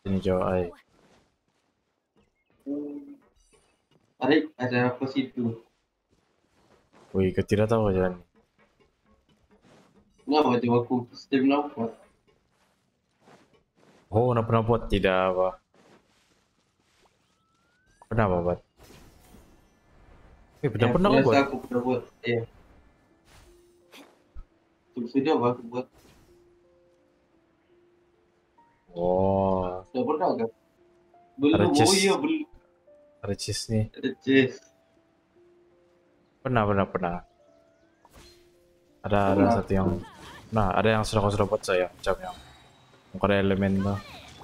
Ini jauh ay. Ada apa situ? Wih, kau tidak tahu jalan. Kenapa coba aku sistem nampak? Oh, pernah buat tidak apa? Pernah apa buat? Pernah pernah Aku kau buat. rasa aku pernah buat. Ya, sudah aku buat. Oh, Sudah pernah kan? ada Belum. Oh iya cheese, belum. ada cheese nih. Ada chest. Pernah. Ada Pernah. satu yang, nah ada yang sudah buat saya, macam yang ada elemen tuh.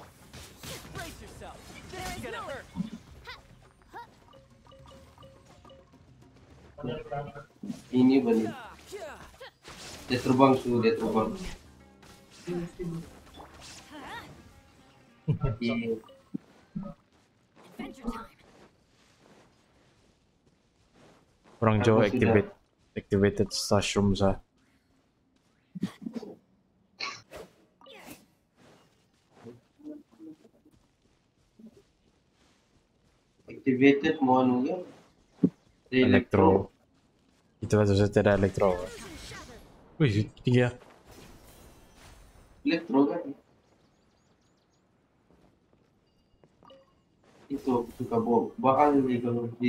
Ini benar. Dia terbang tuh, dia terbang. Iya. Orang Aku jauh sudah. activated mushroom sah. Activated mau anu ya? Elektro. Itu aja saya tidak elektro. Wih, tinggi ya. Elektro kan? Itu suka bawa bakal nih kalau di.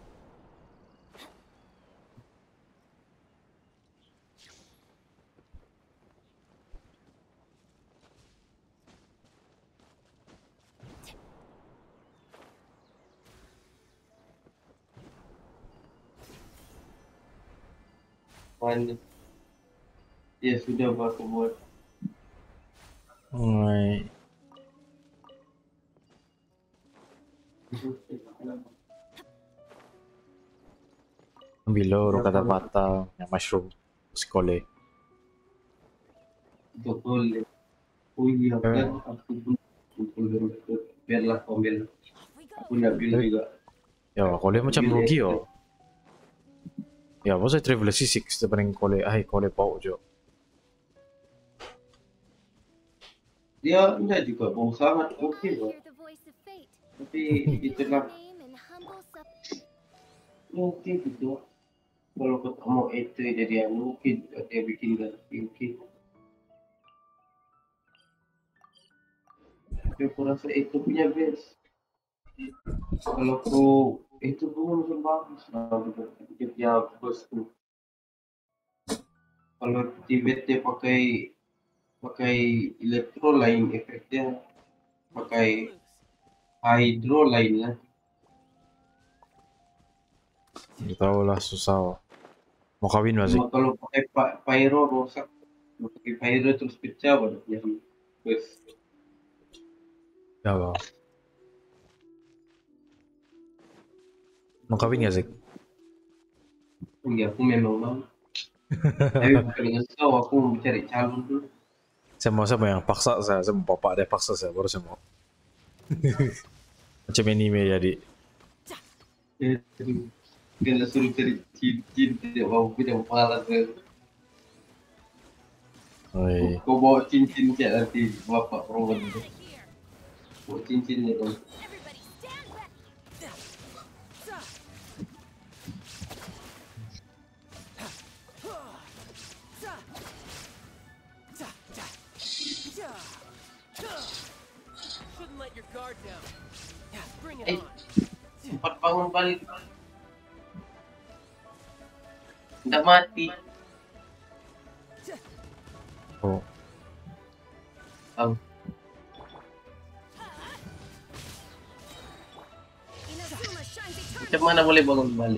Mana? Ya sudah aku buat. Wih. Ambil lo kata patah yang mushroom sekolah. Betul. Oh iya kan aku pun biarlah ambil. Aku nak build juga. Ya, kolej macam Build rugi extra. yo. Ya, masa travel C6 daripada kolej, kolej bau jo. Dia enggak juga bau sangat oke kok. Tapi itulah mungkin gitu. Kalau ketemu itu jadi yang mungkin juga dia bikin ganti mungkin. Tapi aku rasa itu punya best. Kalau aku itu pun macam bagus lah dia bos tuh. Kalau Tibet dia pakai pakai elektro lain efeknya, pakai hydro lain lah. Tidak tahu lah, susah. Mau kawin masih? Cuma kalau pakai pyro rusak. Kalau pakai pyro terus pecah baru jadi bos. Ya, bang. Mau kawin nggak sih? Iya aku memang mau. Tapi bukan dengan kau, aku mau cari calon dulu. Saya mau yang paksa saya mau bapak dia paksa saya baru saya mau. Macam anime jadi. Dia suruh cari cincin, tidak mau punya malas. Oi. Kau bawa cincin kayak nanti bapak perempuan itu. Bawa cincinnya kau. Sempat bangun balik. Tidak mati. Oh. Tahu. Macam mana boleh bangun balik?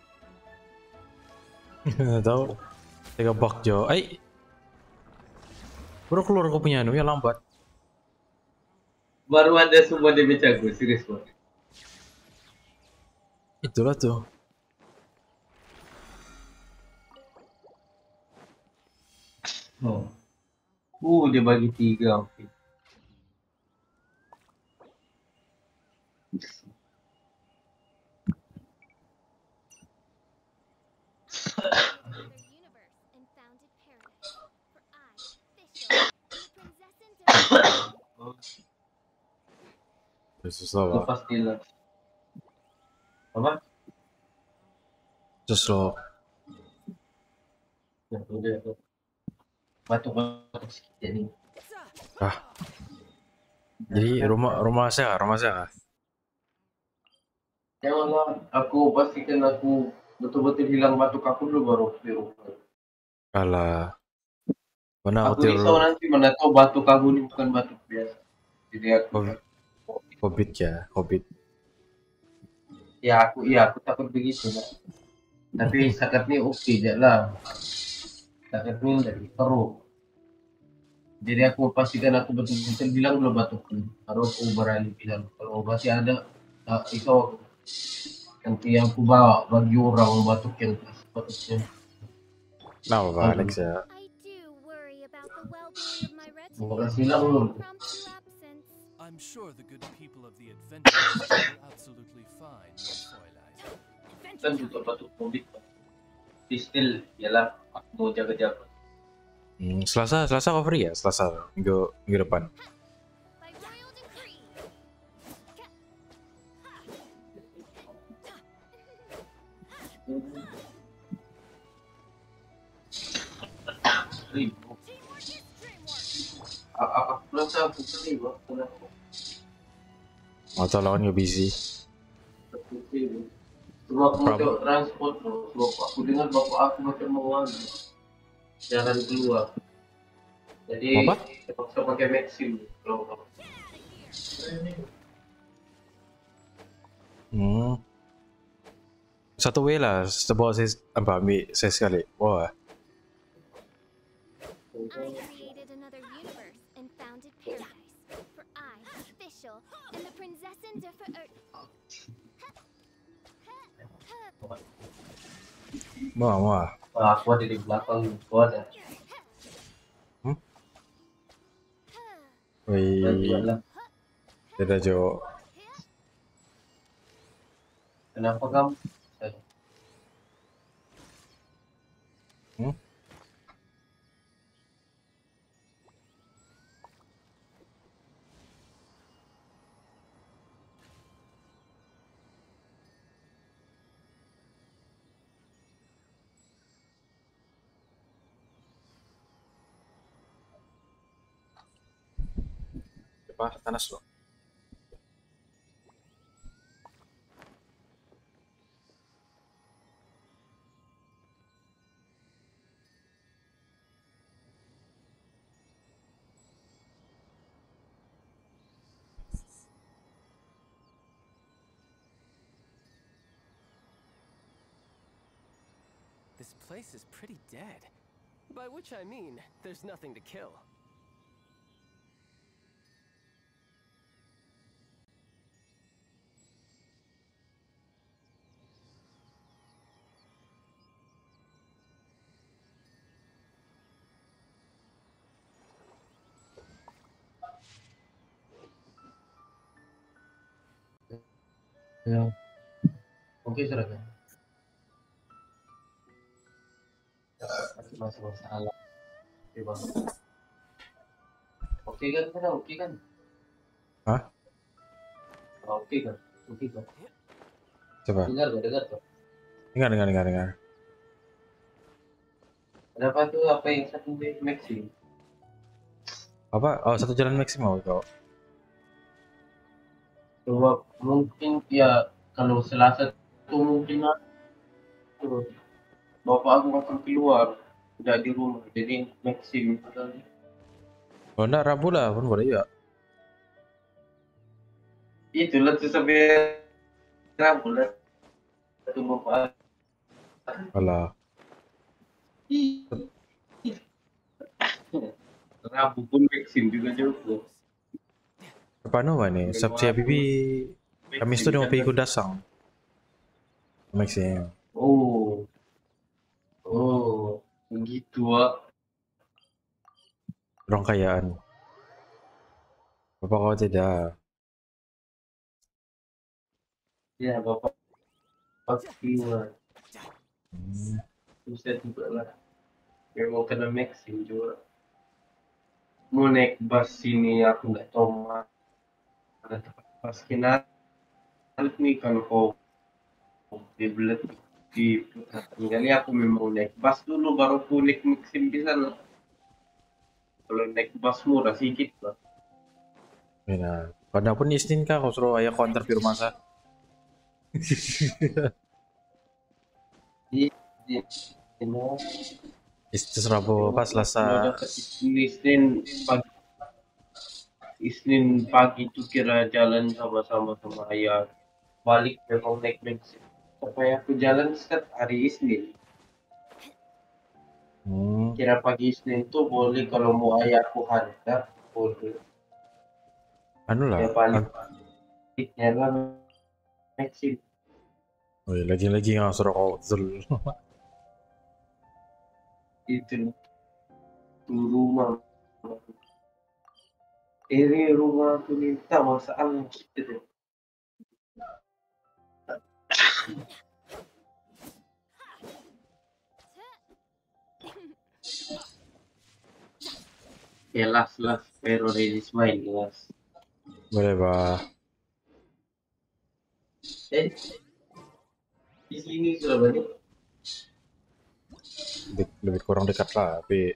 Tahu. Tiga bug jo. Baru keluar kau punya anu ya lambat. Baru ada semua dia jago, serius banget. Itulah tuh. Oh. Dia bagi 3, oke. Susah Itu pak. pastilah. Apa? Susah. Ya, udah tuh. Batuk-batuk sedikit jadi. Ah, jadi rumah saya. Janganlah, aku pastikan aku betul-betul hilang batuk aku dulu baru di rumah. Alah, mana Aku hotel risau nanti mana tahu batuk aku ini bukan batuk biasa. Jadi aku COVID ya, COVID. aku takut begitu. Nah. Tapi sakitnya oke aja lah. Sakitnya dari perut. Jadi aku pastikan aku betul-betul bilang belum batuk. Baru aku berani bilang. Kalau masih ada, itu nanti aku bawa bagi orang batuk yang sepatutnya. Kenapa pak Alex Aduh, ya? I do worry about the well-being of my retinue. makasih lah belum. Impromptu absence. I'm sure the good people of the Adventurers are absolutely fine, Fräulein. Kan juga batuk COVID. Still, yalah, aku mau jaga-jaga. Selasa kau free ya? Selasa minggu depan. By royal decree. Ribu. Teamwork is dreamwork. Apa belum tahu aku sedih waktu aku. Mau tolong nggak busy. Cuma aku mau tengok transport loh. Sebab aku dengar bapak aku macam mau ambil jalan keluar. Jadi Mau apa? terpaksa pakai Maxim kalau Satu way lah, sebab saya ambil saya sekali. Wah, I created another universe and founded paradise. For I, official, and the Prinzessin de mau. aku ada di belakang gua ada. Wih, Lah, tidak jo. kenapa kamu? Apa? Panas loh. This place is pretty dead. By which I mean, there's nothing to kill. Ya. Oke, sudah kan? Masih masalah. Oke, Bang. Oke kan? Oke kan? Hah? Oke kan? Oke kan? Coba. Dengar tuh. Dengar. Kenapa tuh apa yang satu Maxim? Apa? Oh, satu jalan maksimal kau. Coba mungkin ya kalau Selasa tuh mungkin aku bapak aku akan keluar udah di rumah jadi Maxim Oh, enggak Rabu lah pun boleh juga. itulah tuh sampai Rabu lah satu bapak Alah. Rabu pun Maxim juga jauh Apa nih? Sabtu ya bibi. Kamis tu dia mau pergi Kudasang. Maxim. oh begitu Orang kayaan. Bapak kau tidak. ya bapak keluar Hmm. bisa juga lah memang kena Maxim juga mau naik bus sini aku nggak tahu mana tempat Pas kinalit nih kalau kau dibelet di kali aku memang naik bus dulu baru aku naik Maxim di sana. Kalau naik bus murah sedikit lah. Nah, pada pun Isnin kah kau suruh ayah counter di rumah saya. Di Terserah apa Selasa. Isnin pagi, Isnin pagi itu kira jalan sama-sama sama ayah. Balik memang naik Maxim. Sampai aku jalan setiap hari Isnin. Kira pagi Isnin tuh boleh kalau mau ayahku hantar boleh. Anu lah. Ya baliknya lah Maxim. Oh, iya, lagi-lagi nggak suruh kau Zul. Itu tuh rumah. Ini rumah aku minta masalah gitu. Ya last pero release main last. Boleh bah. Di sini sudah banyak. Lebih kurang dekat lah, tapi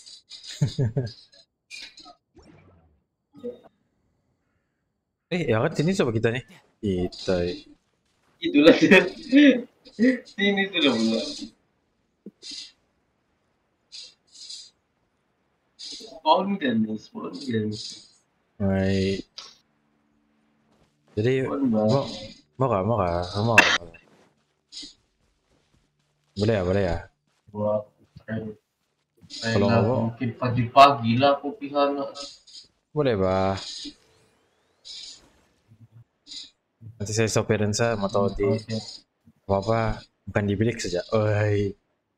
ya kan sini coba kita nih. Kita Itulah sini sudah mulai. Spawn games. mulai. Jadi mau kah? Boleh ya. Buat Kalau nggak mau, mungkin pagi-pagi lah aku pisah. boleh bah. Nanti saya sopirin saya mau tahu di apa bukan di bilik saja. Oi.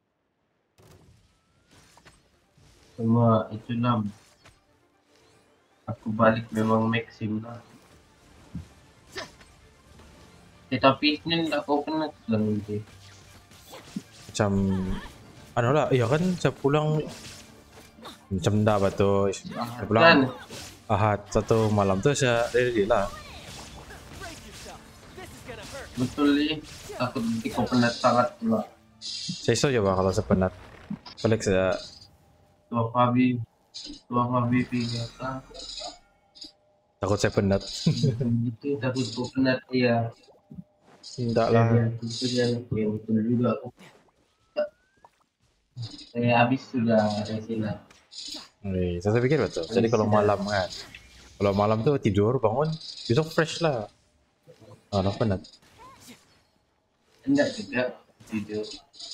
Cuma itu lah. Aku balik memang Maxim lah. Tapi ini aku kena nanti. Macam anu lah, iya kan saya pulang macam dah batu. Saya pulang Ahad satu malam tuh saya ready lah. Betul nih. Aku nanti kau penat sangat pula. Saya iso coba kalau saya penat. Balik saya Tua Fabi pindah. takut saya penat. Itu takut kau penat ya. Tidak lah. Itu dia betul juga aku. Saya habis sudah resina. Saya pikir betul. Jadi kalau malam kan, kalau malam tuh tidur bangun besok fresh lah. Orang penat. Enggak juga tidur.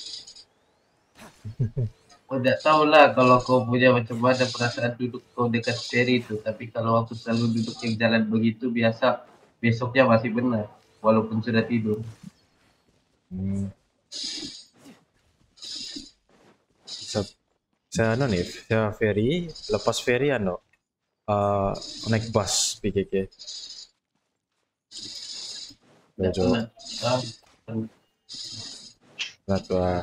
Kau tidak tahu lah kalau kau punya macam mana perasaan duduk kau dekat ferry itu. Tapi kalau aku selalu duduk yang jalan begitu biasa besoknya masih benar walaupun sudah tidur. Saya anu nih, saya ferry, lepas ferry anu naik bus PKK. Betul. Nah,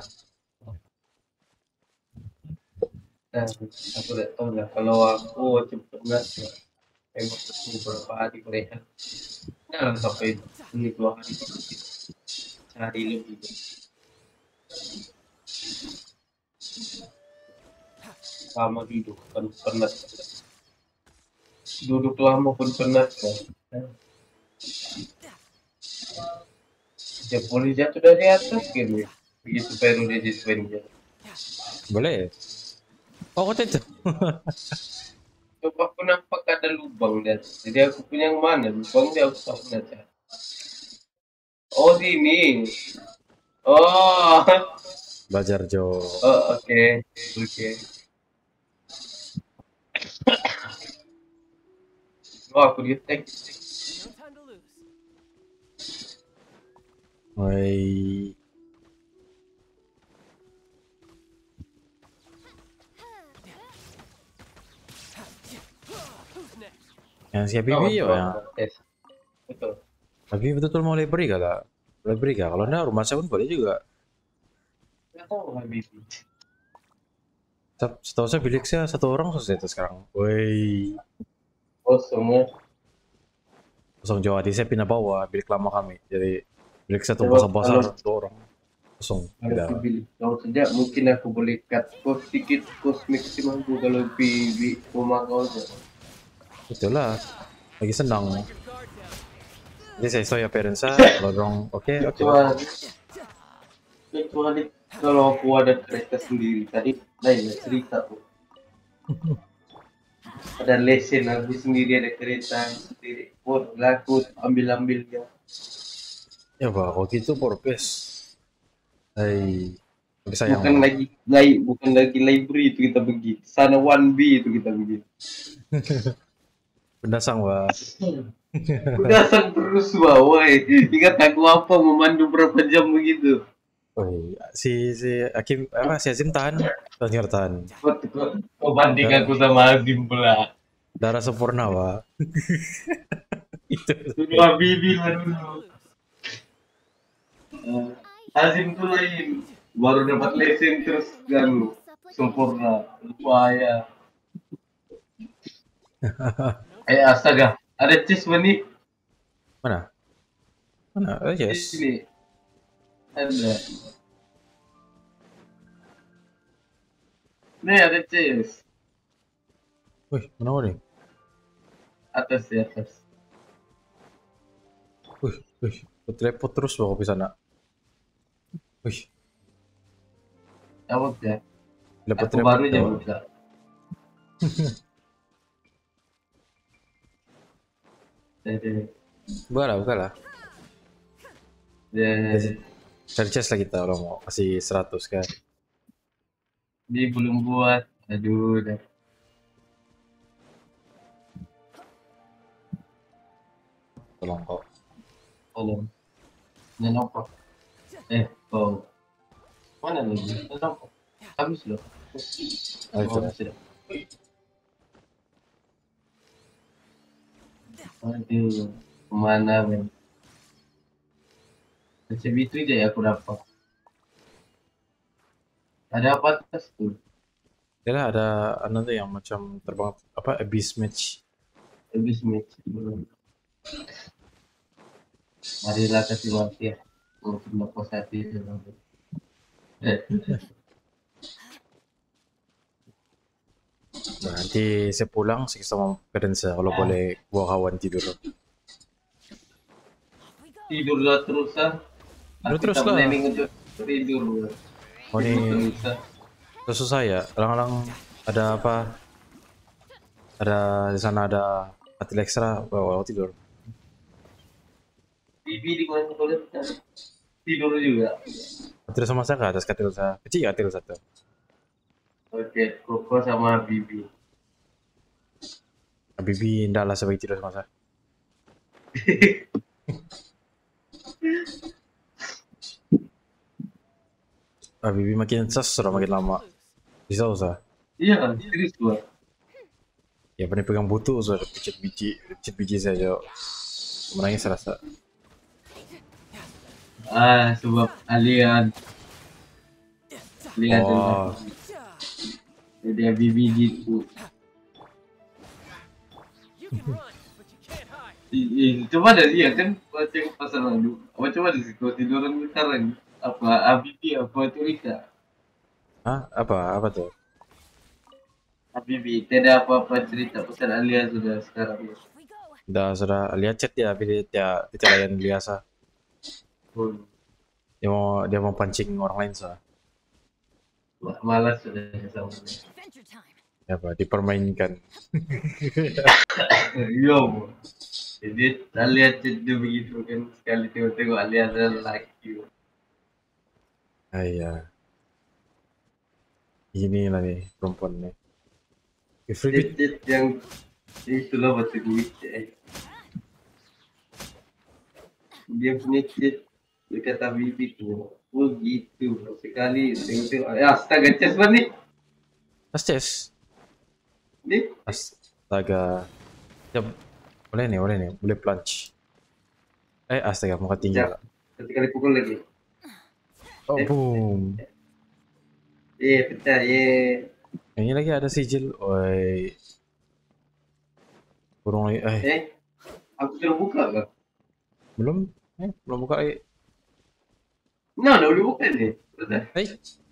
aku tidak tahu lah kalau aku cepat nggak tembak beberapa hari mereka jangan sampai ini 2 hari sehari lebih lama duduk kan penat duduk lama pun penat kan ya boleh jatuh dari atas gitu begitu baru dia jadi boleh. Oh, kata itu. coba aku nampak ada lubang dan jadi aku punya yang mana lubang dia aku tak pernah cari. Oh sini oh Belajar Jo. oh oke. Wah aku di tag Woi. Yang siapa bibi ya? Betul. Tapi betul mau library kah? Library kah? Kalau enggak rumah saya pun boleh juga. Nggak tahu habis. Setahu saya bilik saya satu orang selesai itu sekarang. Woi. Oh semua. kosong Jawa. Jadi saya pindah bawah bilik lama kami. Jadi bilik satu Coba pasar-pasar kalau- 2 orang kosong. Kalau Tidak. aku bilik kau sejak mungkin aku boleh cut kos sedikit, kos maksimum aku kalau di rumah kau aja. Itulah lagi senang. Jadi saya soya parents kalau dong oke. Kecuali kalau aku ada kereta sendiri tadi lain cerita tuh. Ada lesen aku sendiri, ada kereta sendiri. Laku ambil ya. Ya bah, kalau gitu purpose. Tapi sayang Bukan lagi library itu kita pergi. Sana 1B itu kita pergi. pendasang bah. Udah sang terus wah. Ingat aku apa memandu berapa jam begitu. Si Hakim apa si Azim tahan tahan. Kau banding aku sama Azim pula. Darah sempurna bah. Itu. Sudah bibi lah dulu. Azim tuh lain. Baru dapat lesen terus kan sempurna. Lupa. Astaga. Ada cheese nih. Mana? Yes. Ini. Ada. Nih ada cheese. Wih, mana nih? Atas di atas. Wih, teleport terus loh ke sana. Wih, Cabut ya. dapat Aku baru teleport. aja buka. Buka lah. Cari chest lah kita kalau mau kasih 100 kan. Dia belum buat. Aduh dah. Tolong kok. Tolong. Ini apa? Kau. Mana lagi? Apa? Habis loh. Sudah. Aduh, kemana men? Macam itu aja ya aku dapat. Ada apa atas tuh? Ya ada tuh yang macam terbang apa abyss match. Habis match. Marilah kasih mati ya. Untuk lepas hati. Nah, nanti saya pulang saya sama parents kalau boleh bawa kawan tidur. Tidurlah terus ah. Tidur terus lah. Planning untuk tidur. Oh ini Terus. susah ya. Kadang-kadang ada apa? Ada di sana ada atil ekstra bawa tidur. Bibi di mana boleh tidur juga. Katil sama saya ke atas katil saya. Kecil katil satu. Oke, Koko sama Bibi. Bibi ndak lah sebagai tidur sama saya. Bibi makin ses sudah makin lama. Bisa usah. Iya kan, serius gua. Ya pernah pegang butuh sudah picit biji saja. Menangis rasa. Sebab Alian. Oh. Jadi Bibi gitu. Coba dah lihat kan macam pasal lalu. Coba di situ tiduran sekarang. Apa Bibi apa itu Rika? Hah? Apa tuh? Bibi tidak apa-apa cerita pasal Alia sudah sekarang. Sudah lihat chat dia, tapi dia layan biasa. Dia mau pancing orang lain sah. Malas sudah sama. Ya apa? Dipermainkan. Iya, jadi Alia chat dia begitu kan sekali tengok Alia ada lagi. Iya. Ini lah nih perempuan nih. Chat yang itulah bahasa duit. Dia punya chat dia kata Bibi tuh. Oh gitu sekali tengok. Astaga Ces mana nih? Ces. Nih? Astaga. Ya, boleh nih, boleh plunge. Astaga, muka tinggi. Satu kali pukul lagi. Oh, boom. Pecah, Ini lagi ada sigil. Oi. Burung lagi. Aku sudah buka kan? Belum? Belum buka lagi. Nah, udah buka nih. Udah.